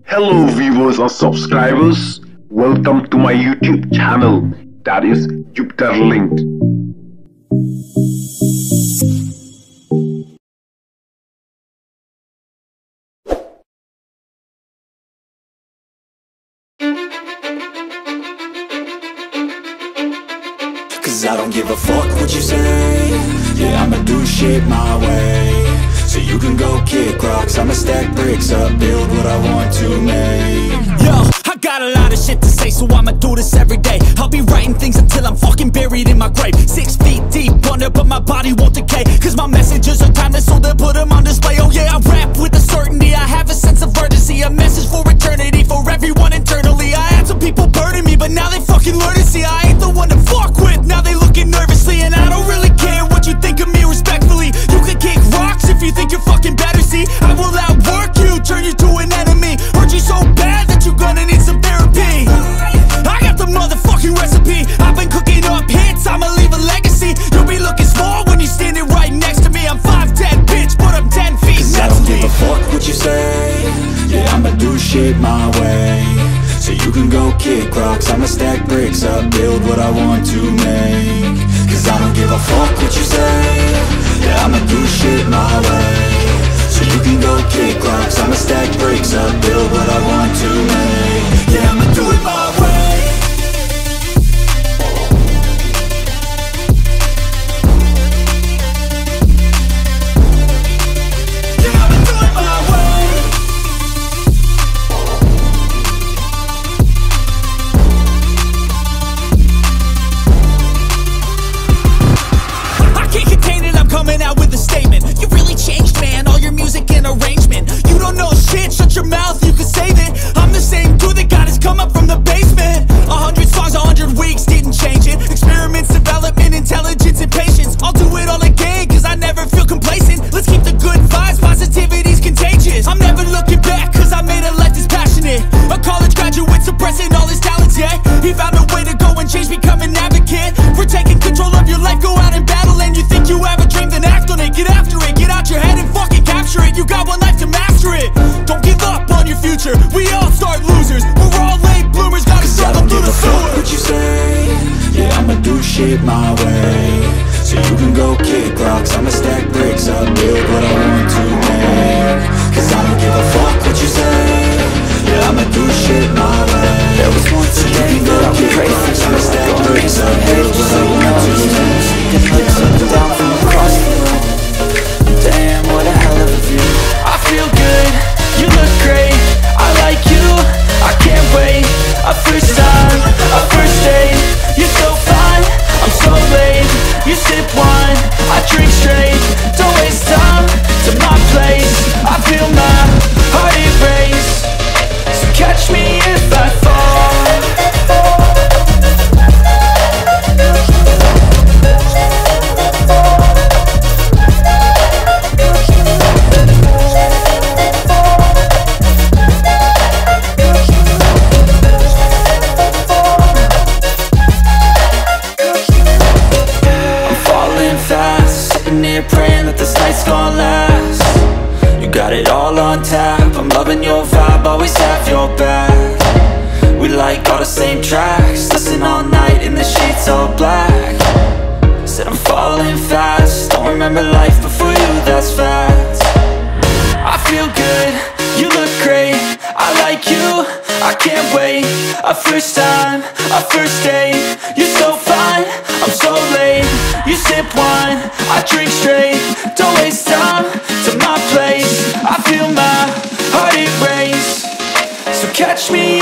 Hello viewers or subscribers, welcome to my YouTube channel, that is Jupiter Linked. Cause I don't give a fuck what you say. Yeah, I'ma do shit my way. So you can go kick rocks, I'ma stack bricks up, build what I want to make. Yo, I got a lot of shit to say, so I'ma do this every day. I'll be writing things until I'm fucking buried in my grave. 6 feet deep under, but my body won't decay. Cause my messages are timeless, so they'll put them on display. Oh yeah, I rap with a certainty, I have a sense of urgency. A message for eternity, for everyone internally. I had some people burning me, but now they fucking learn to see I ain't the one to fuck with, now they looking nervously. And I don't really care what you think of me, respectfully. You can kick rocks if you think you're fucking better, see. I will outwork you, turn you to an enemy. Hurt you so bad that you're gonna need some therapy. I got the motherfucking recipe, I've been cooking up hits, I'ma leave a legacy. You'll be looking small when you're standing right next to me. I'm 5'10", bitch, but I'm 10 feet. Cause I don't give a fuck what you say. Yeah, I'ma do shit my way. So you can go kick rocks, I'ma stack bricks up, build what I want to make. Cause I don't give a fuck what you say. Yeah, I'ma do shit my way. So you can go kick rocks, I'ma stack bricks up, build what I want to make. Yeah, I'ma do it my way. Coming out with a statement. You really changed, man, all your music and arrangement. You don't know shit, shut your mouth, you can save it. I'm the same dude that got his come up from the basement. 100 songs, 100 weeks, didn't change it. Experiments, development, intelligence, and patience. I'll do it all again, cause I never feel complacent. Let's keep the good vibes, positivity's contagious. I'm never looking back, cause I made a life that's passionate. A college graduate suppressing all his talents, yeah. He found a way to go and change, become an advocate. For taking control of your life, go out and battle. And you think you have a dream, then act on it. Get after it, get out your head and fucking capture it. You got one life to master it. Don't give up on your future, we all start losers. We're all late bloomers, gotta struggle through the sewer. What you say? Yeah, I'ma do shit my way. So you can go kick rocks, I'ma stack bricks up, build what I want to make. Cause I don't give a fuck what you say. Yeah, I'ma do shit my way. There was once a day that I would pray for, I'ma stack bricks up, build what I want to make. Lips up and down from across the room. Damn, what a hell of a view. I feel good, you look great, I like you, I can't wait. A first time, a first date. You're so fine, I'm so late. You sip wine, I drink straight. Don't waste time to my place. I feel my heart erase. So catch me if I fall. Praying that this night's gonna last. You got it all on tap, I'm loving your vibe, always have your back. We like all the same tracks, listen all night in the sheets all black. Said I'm falling fast, don't remember life before you, that's fact. I feel good, you look great, I like you, I can't wait. A first time, a first date. You're so fine, I'm so late. You sip wine, I drink straight. Don't waste time to my place. I feel my heart erase. So catch me